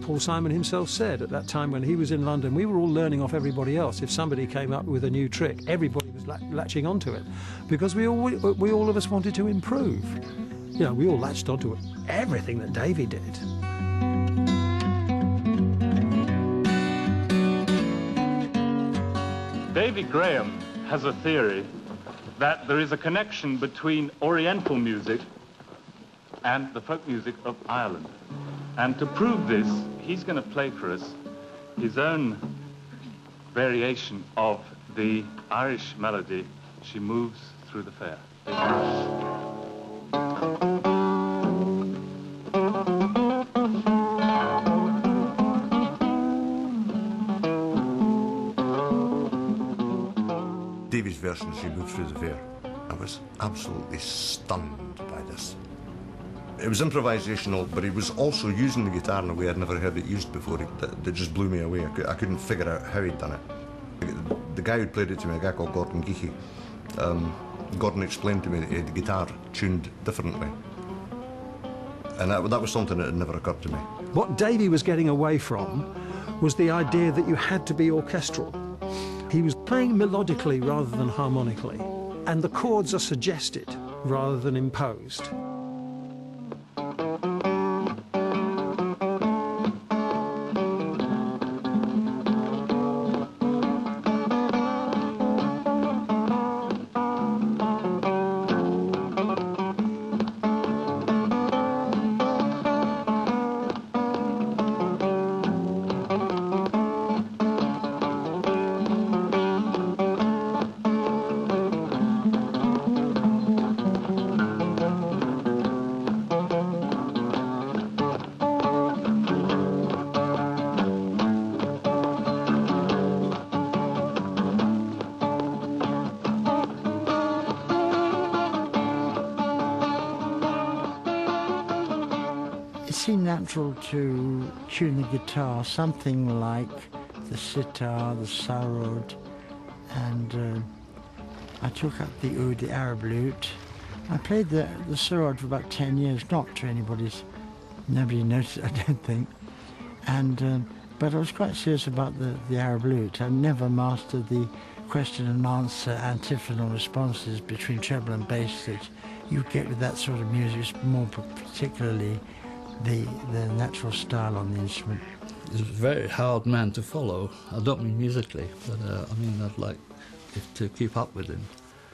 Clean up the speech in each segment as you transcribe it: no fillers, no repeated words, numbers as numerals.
Paul Simon himself said at that time when he was in London, we were all learning off everybody else. If somebody came up with a new trick, everybody was latching onto it, because we all of us wanted to improve. You know, we all latched onto everything that Davey did. Davey Graham has a theory that there is a connection between Oriental music and the folk music of Ireland. And to prove this, he's going to play for us his own variation of the Irish melody, She Moves Through the Fair. Davey's version, She Moves Through the Fair. I was absolutely stunned by this. It was improvisational, but he was also using the guitar in a way I'd never heard it used before. That just blew me away. I couldn't figure out how he'd done it. The guy who played it to me, a guy called Gordon Geeky, Gordon explained to me that he had the guitar tuned differently. And that was something that had never occurred to me. What Davey was getting away from was the idea that you had to be orchestral. He was playing melodically rather than harmonically, and the chords are suggested rather than imposed. It seemed natural to tune the guitar something like the sitar, the sarod, and I took up the oud, the Arab lute. I played the sarod for about 10 years, not to nobody noticed it, I don't think. And but I was quite serious about the Arab lute. I never mastered the question and answer antiphonal responses between treble and bass that you get with that sort of music, more particularly the natural style on the instrument. He's a very hard man to follow. I don't mean musically, but I mean I'd like to keep up with him.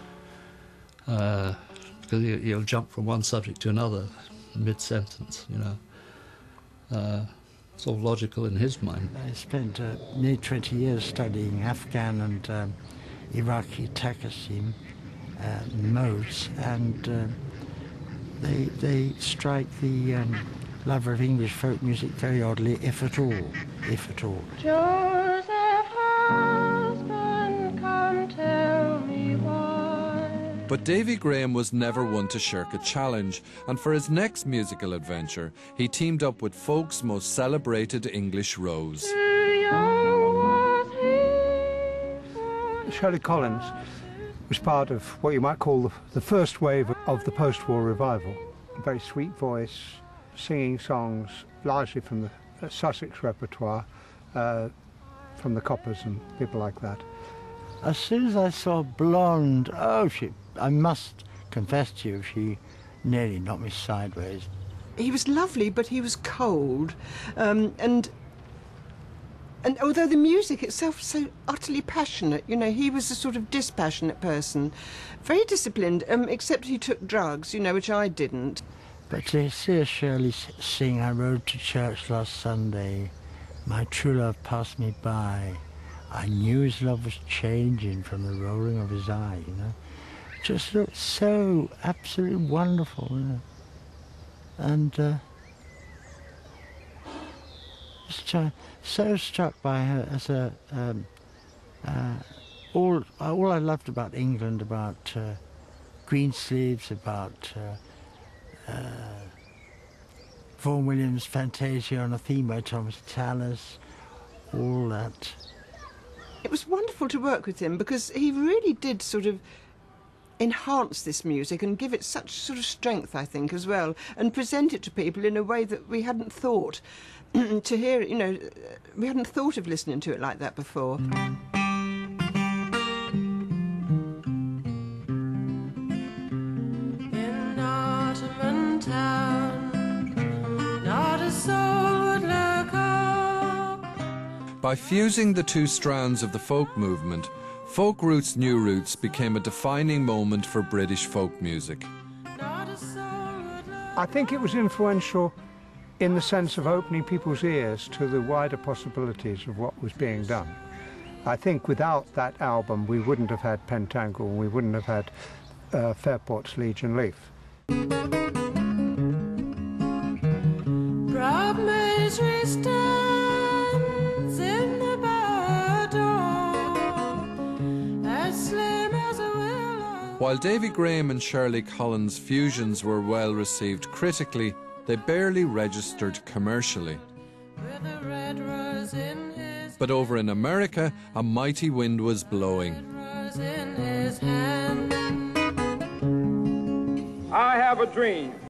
Because he'll jump from one subject to another mid-sentence, you know. It's all logical in his mind. I spent nearly 20 years studying Afghan and Iraqi Taksim modes, and they strike the lover of English folk music very oddly, if at all. Joseph, husband, come tell me why. But Davey Graham was never one to shirk a challenge, and for his next musical adventure, he teamed up with folk's most celebrated English rose. Shirley Collins was part of what you might call the first wave of the post-war revival. A very sweet voice, singing songs largely from the Sussex repertoire, from the Coppers and people like that. As soon as I saw Blonde, I must confess to you, she nearly knocked me sideways. He was lovely, but he was cold, and although the music itself was so utterly passionate, you know, he was a sort of dispassionate person, very disciplined, except he took drugs, you know, which I didn't. But to hear Shirley sing, I rode to church last Sunday, my true love passed me by, I knew his love was changing from the rolling of his eye, you know. Just looked so absolutely wonderful, you know. And so struck by her as all I loved about England, about Greensleeves, about Vaughan Williams' Fantasia on a Theme by Thomas Tallis, all that. It was wonderful to work with him because he really did sort of enhance this music and give it such sort of strength, I think, as well, and present it to people in a way that we hadn't thought. to hear it, you know, we hadn't thought of listening to it like that before. In Ottoman town, not a soul would look up. By fusing the two strands of the folk movement, Folk Roots New Roots became a defining moment for British folk music. I think it was influential in the sense of opening people's ears to the wider possibilities of what was being done. I think without that album we wouldn't have had Pentangle, and we wouldn't have had Fairport's Legion Leaf. Proud misery stands in the bar door, as slim as a willow. While Davey Graham and Shirley Collins' fusions were well received critically, they barely registered commercially. With a red rose in his But over in America, a mighty wind was blowing. rose in his hand. I have a dream